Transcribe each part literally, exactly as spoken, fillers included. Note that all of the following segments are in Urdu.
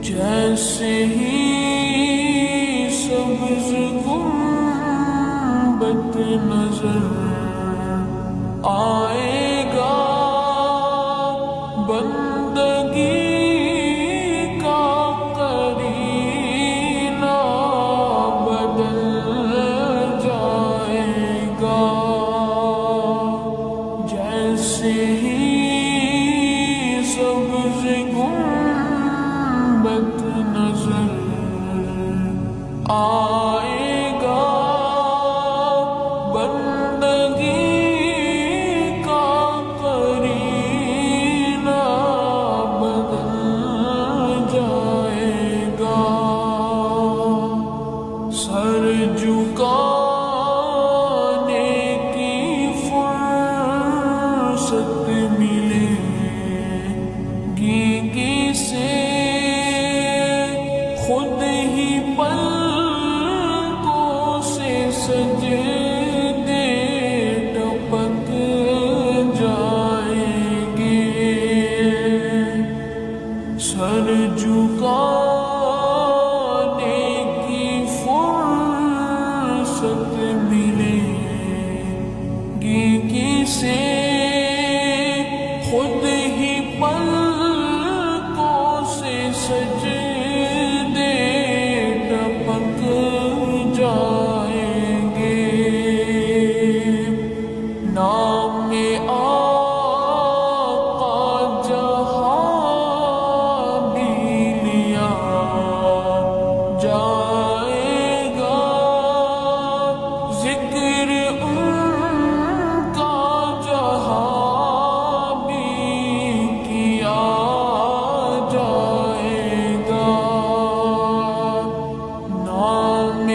جیسے ہی سبز گنبد نظر آئے گا، بندگی کا قرینہ بدل جائے گا۔ جیسے ہی سبز گنبد نظر آئے گا، بندگی کا قرینہ بدل جائے گا۔ سر جھکانے کی فرصت ملے گی کسے، خود ہی پلکوں سے سجدے ٹپک جائیں گے۔ سر جھکانے کی فرصت ملے گی کسے، خود ہی پلکوں سے سجدے ٹپک جائیں گے۔ نام آقا جہاں بھی لیا جائے گا، ذکر ان کا جہاں بھی کیا جائے گا۔ نام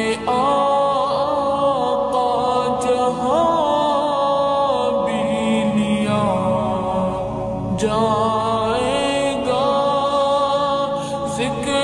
آقا جہاں بھی لیا جائے گا، ذکر